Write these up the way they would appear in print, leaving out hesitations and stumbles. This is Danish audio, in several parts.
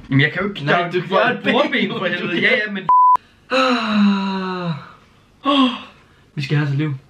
Men jeg kan jo ikke... Nej, du gør et bordben for helvede. Ja, men... Vi skal have til liv.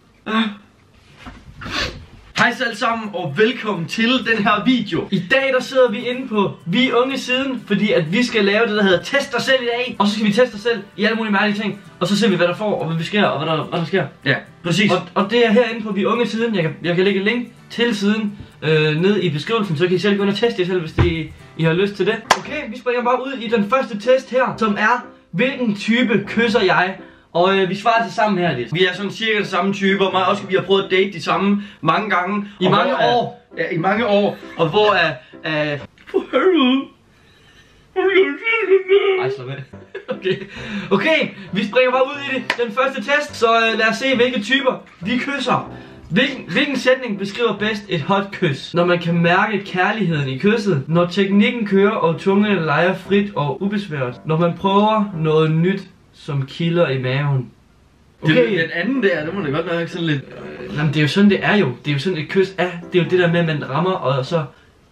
Hej så alle sammen, og velkommen til den her video. I dag der sidder vi inde på Vi Unge Siden, fordi at vi skal lave det, der hedder Test dig selv i dag. Og så skal vi teste os selv i alle mulige mærkelige ting. Og så ser vi, hvad der får, og hvad vi sker, og hvad der sker. Ja, præcis. Og det er herinde på Vi Unge Siden. Jeg kan lægge et link til siden ned i beskrivelsen, så kan I selv gå ind og teste jer selv, hvis I har lyst til det. Okay, vi springer bare ud i den første test her, som er, hvilken type kysser jeg? Og vi svarer til sammen her lidt. Vi er sådan cirka de samme typer. Mig også, vi har prøvet at date de samme mange gange. I mange år. Ja, i mange år. Og hvor er... For helvede. Ej, slå med. Okay, vi springer bare ud i det. Den første test. Så lad os se, hvilke typer vi kysser. Hvilken sætning beskriver bedst et hot kys? Når man kan mærke kærligheden i kysset. Når teknikken kører, og tungerne leger frit og ubesværet. Når man prøver noget nyt, som kilder i maven. Okay. Den anden der, det må da godt nok sådan lidt... Jamen det er jo sådan det er jo. Det er jo sådan et kys er. Det er jo det der med, at man rammer, og så...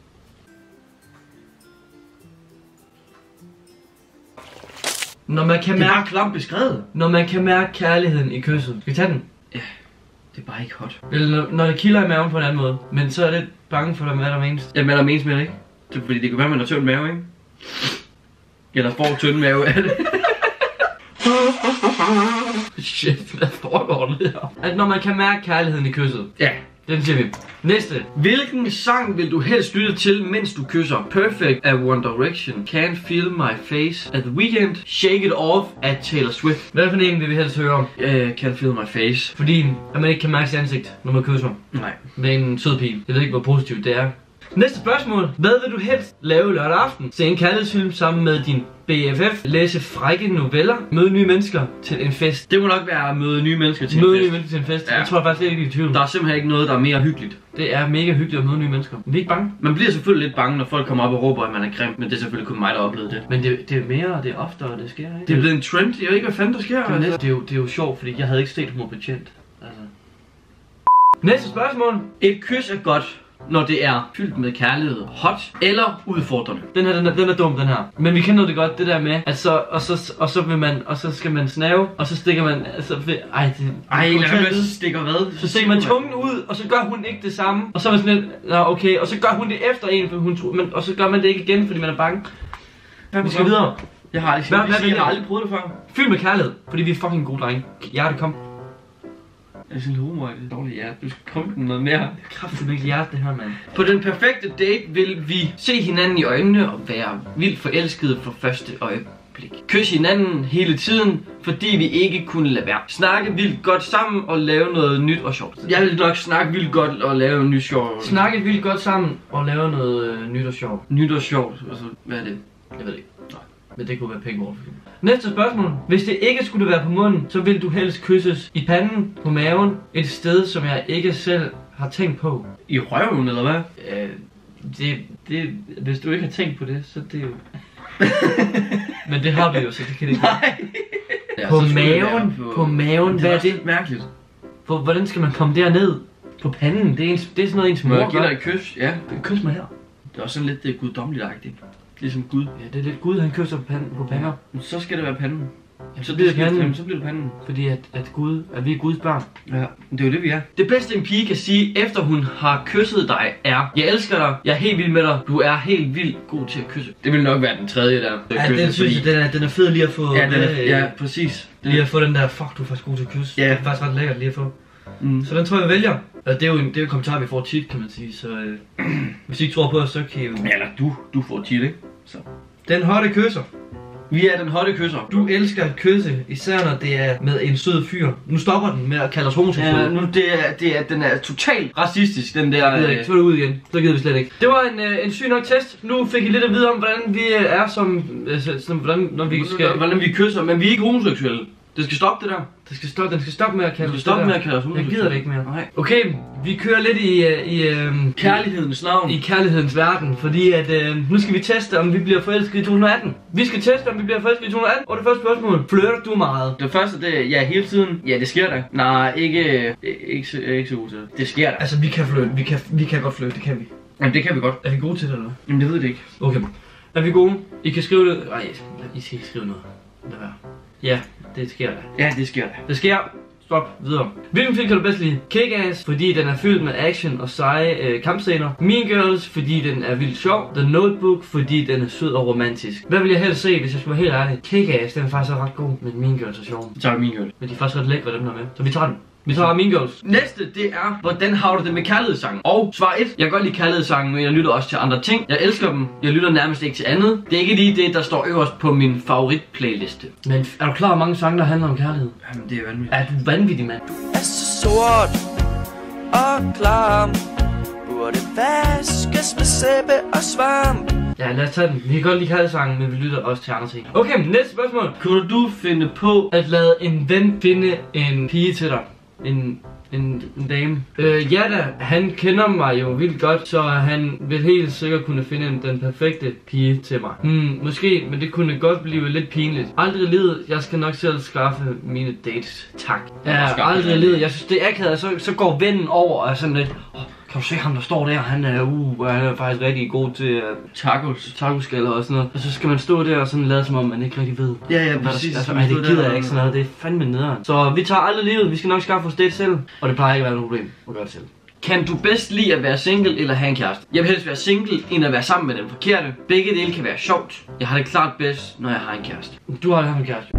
Når man kan det er mærke... bare klamt beskrevet. Når man kan mærke kærligheden i kysset. Skal vi tage den? Ja, det er bare ikke hot. Eller når det kilder i maven på en anden måde. Men så er det bange for, hvad der menes. Ja, hvad der menes med det, ikke? Det er fordi, det kan være, man har tynd mave, ikke? Eller får tynd mave af det. Shit, hvad foregår der her? At når man kan mærke kærligheden i kysset. Ja. Den siger vi. Næste. Hvilken sang vil du helst lytte til, mens du kysser? Perfect af One Direction, Can't Feel My Face at The Weeknd, Shake It Off af Taylor Swift. Hvad for en vil vi helst høre om? Can't Feel My Face. Fordi at man ikke kan mærke sit ansigt, når man kysser. Nej. Med en sød pige. Jeg ved ikke, hvor positivt det er. Næste spørgsmål. Hvad vil du helst lave lørdag aften? Se en kærlighedsfilm sammen med din BFF, læse frække noveller, møde nye mennesker til en fest. Det må nok være at møde nye mennesker til en fest. Møde nye mennesker til en fest. Ja. Jeg tror faktisk ikke, det er i tvivl. Der er simpelthen ikke noget, der er mere hyggeligt. Det er mega hyggeligt at møde nye mennesker. Vi er ikke bange. Man bliver selvfølgelig lidt bange, når folk kommer op og råber, at man er grim, men det er selvfølgelig kun mig, der har oplevet det. Men det er mere, og det er oftere, det sker, ikke? Det er blevet en trend. Jeg ved ikke, hvad fanden der sker. Det er jo sjovt, fordi jeg havde ikke set Homo-betjent. Altså. Næste spørgsmål. Et kys er godt, når det er fyldt med kærlighed, hot eller udfordrende. Den er dum, den her. Men vi kender det godt, det der med, at så skal man snave, og så stikker man, altså, så stikker hvad? Så stikker man tungen ud, og så gør hun ikke det samme. Og så er man sådan lidt, okay, og så gør hun det efter en, for hun tror, og så gør man det ikke igen, fordi man er bange. Vi skal videre. Jeg har aldrig prøvet det før. Fyldt med kærlighed, fordi vi er fucking gode drenge. Hjerte, kom. Jeg er sådan lidt homo, det er dårligt hjerte. Du skal komme den noget mere. Kraftigt med hjerte, det her, mand. På den perfekte date vil vi se hinanden i øjnene og være vildt forelskede fra første øjeblik. Kysse hinanden hele tiden, fordi vi ikke kunne lade være. Snakke vildt godt sammen og lave noget nyt og sjovt. Jeg vil nok snakke vildt godt og lave nyt sjovt. Snakke vildt godt sammen og lave noget nyt og sjovt. Nyt og sjovt, altså hvad er det? Jeg ved ikke. Nej. Men det kunne være penge over. Næste spørgsmål. Hvis det ikke skulle være på munden, så vil du helst kysses i panden, på maven, et sted, som jeg ikke selv har tænkt på. I røven, eller hvad? Hvis du ikke har tænkt på det, så det er jo... Men det har vi jo, så det kan det ikke. Nej. På maven, hvad er det? Mærkeligt. Hvordan skal man komme derned? På panden? Det er sådan noget ens mor. Må jeg give dig et kys? Ja. Kys mig her. Det er også sådan lidt guddommeligt-agtigt. Ligesom Gud. Ja, det er lidt Gud, han kysser på pander. Ja. Men så skal det være panden. Ja, så bliver det panden. Fordi at vi er Guds børn. Ja, det er jo det vi er. Det bedste en pige kan sige, efter hun har kysset dig, er: jeg elsker dig, jeg er helt vild med dig, du er helt vildt god til at kysse. Det vil nok være den tredje der. Ja, den synes jeg, den er fed lige at få. Ja, præcis. Lige at få den der, fuck, du er faktisk god til at kysse. Ja. Det er faktisk ret lækkert lige at få. Så den tror jeg vælger. Det er jo en kommentar vi får tit, kan man sige. Så hvis I ikke tror på os, så kan I jo... Eller du får tit, ikke? Så. Den hotte kysser. Vi er den hotte kysser. Du elsker at kysse, især når det er med en sød fyr. Nu stopper den med at kalde os homoseksuelle. Ja, nu den er totalt racistisk, den der... Jeg ved ikke, så er det ud igen. Så gider vi slet ikke. Det var en syg nok test. Nu fik I lidt at vide om, hvordan vi er hvordan vi kysser, men vi er ikke homoseksuelle. Det skal stoppe det der. Den skal stoppe med at kalde os homoseksuelle. Jeg gider det ikke mere. Nej. Okay, vi kører lidt i kærlighedens navn. I kærlighedens verden, fordi at nu skal vi teste, om vi bliver forelsket i 2018. Vi skal teste, om vi bliver forelsket i 2018. Og det første spørgsmål: flirter du meget? Det første, det er ja, hele tiden. Ja, det sker da. Nej, ikke så god til det. Det sker da. Altså, vi kan flirte. Vi kan godt flirte, det kan vi. Jamen, det kan vi godt. Er vi gode til det, eller hvad? Jamen, det ved det ikke. Okay. Er vi gode? I kan skrive det. Nej, I skal ikke skrive noget. Lad være. Ja, det sker da. Ja, det sker da. Det sker. Stop. Videre. Hvilken film kan du bedst lide? Kick-Ass, fordi den er fyldt med action og seje kampscener. Mean Girls, fordi den er vildt sjov. The Notebook, fordi den er sød og romantisk. Hvad vil jeg helst se, hvis jeg skulle være helt ærlig? Kick-Ass, den er faktisk ret god, men Mean Girls er sjov. Så tager vi Mean Girls. Men de er faktisk ret lækre, dem der med. Så vi tager den. Vi tager Mean Girls. Næste, det er, hvordan har du det med kærlighedssange? Og svar 1. Jeg kan godt lide kærlighedssange, men jeg lytter også til andre ting. Jeg elsker dem. Jeg lytter nærmest ikke til andet. Det er ikke lige det, der står øverst på min favoritplayliste. Men er du klar over mange sange, der handler om kærlighed? Jamen, det er vanvittigt. Er du vanvittig, mand? Du er så sort og klam. Burde vaskes med sæbe og svamp. Ja, lad os tage den. Vi kan godt lide kærlighedssange, men vi lytter også til andre ting. Okay, næste spørgsmål. Kunne du finde på At lade en ven finde en pige til dig? En dame. Ja da, han kender mig jo vildt godt, så han vil helt sikkert kunne finde den perfekte pige til mig. Måske, men det kunne godt blive lidt pinligt. Aldrig livet, jeg skal nok selv skaffe mine dates. Tak. Ja, aldrig livet. Jeg synes det er akavet, så går vennen over og er sådan lidt, kan du se ham der står der, han er faktisk rigtig god til tacoskaller og sådan noget. Og så skal man stå der og sådan lade som om man ikke rigtig ved. Ja, præcis. Altså, det gider jeg ikke sådan noget, det er fandme nederen. Så vi tager aldrig livet, vi skal nok skaffe os det selv. Og det plejer ikke at være noget problem at gøre det selv. Kan du bedst lide at være single eller have en kæreste? Jeg vil helst være single, end at være sammen med den forkerte. Begge dele kan være sjovt. Jeg har det klart bedst, når jeg har en kæreste. Du har haft en kæreste.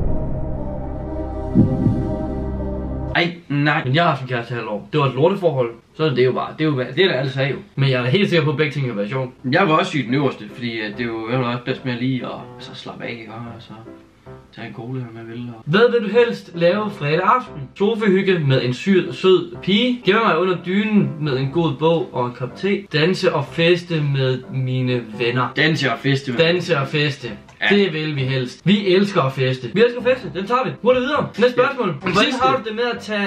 Ej, nej. Men jeg har haft en kæreste i halvt år. Det var et lorteforhold. Så er det jo bare. Det er der alle sagde jo. Men jeg er da helt sikker på, at begge ting kan være sjovt. Jeg var også sygt den øverste, fordi det er jo også bedst med at lige og så slappe af, og så tage en cola, om man vil. Hvad vil du helst lave fredag aften? Sofahygge med en sød pige. Gemme mig under dynen med en god bog og en kop te. Danse og feste med mine venner. Danse og feste. Danse og feste. Ja. Det vil vi helst. Vi elsker at feste. Vi elsker at feste. Den tager vi. Hurtigt videre. Næste spørgsmål. Hvordan har du det med at tage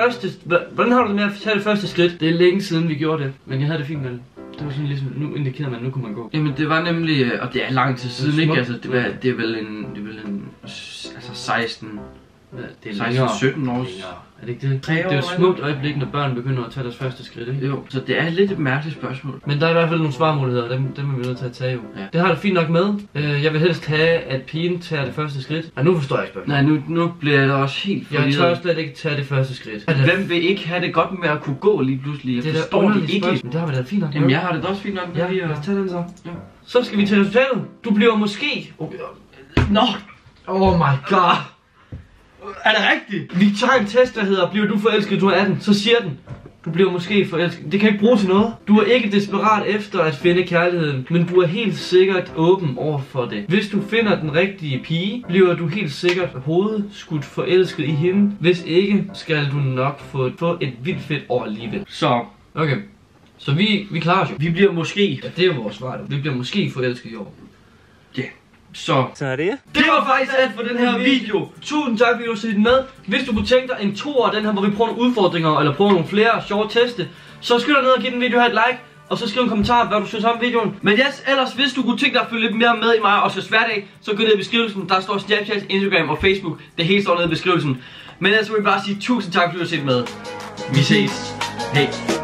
det første skridt? Det er længe siden vi gjorde det, men jeg havde det fint med det. Det var sådan ligesom, nu indikerede man, nu kunne man gå. Jamen det var nemlig, og det er lang tid siden, ikke? Altså det er vel en, altså 16, ja, det er 16-17 år. Er det ikke det? Det er jo et smukt øjeblik, når børn begynder at tage deres første skridt, ikke? Jo, så det er lidt et mærkeligt spørgsmål. Men der er i hvert fald nogle svarmuligheder, dem er vi nødt til at tage jo. Ja. Det har det fint nok med. Jeg vil helst have, at pigen tager det første skridt. Og nu forstår jeg ikke spørgsmålet. Nej, nu bliver jeg da også helt forvirret. Jeg tør slet ikke tage det første skridt. Hvem vil ikke have det godt med at kunne gå lige pludselig? Jeg forstår det ikke. Men det har vi da fint nok. Jamen jeg har det da også fint nok. Ja, lad os tage den så. Ja. Så skal vi til resultatet. Du bliver måske... Nå! Oh my god! Er det rigtigt? Vi tager en test, der hedder, bliver du forelsket, du er 18, så siger den, du bliver måske forelsket. Det kan ikke bruge til noget. Du er ikke desperat efter at finde kærligheden, men du er helt sikkert åben over for det. Hvis du finder den rigtige pige, bliver du helt sikkert hovedskudt forelsket i hende. Hvis ikke, skal du nok få et vildt fedt år alligevel. Så. Okay. Så vi klarer os jo. Vi bliver måske. Ja, det er jo vores svar. Vi bliver måske forelsket i år. Ja. Så er det. Det var faktisk alt for den her video. Tusind tak fordi du har set med. Hvis du kunne tænke dig en toer, den her, hvor vi prøver nogle udfordringer, eller prøver nogle flere sjove teste, så skynd dig ned og giv den video her et like, og så skriv en kommentar, hvad du synes om videoen. Men ellers hvis du kunne tænke dig at følge lidt mere med i mig og så hverdag, så gå ned i beskrivelsen. Der står Snapchat, Instagram og Facebook. Det hele står nede i beskrivelsen. Men ellers vil jeg bare sige tusind tak fordi du har set med. Vi ses. Hej.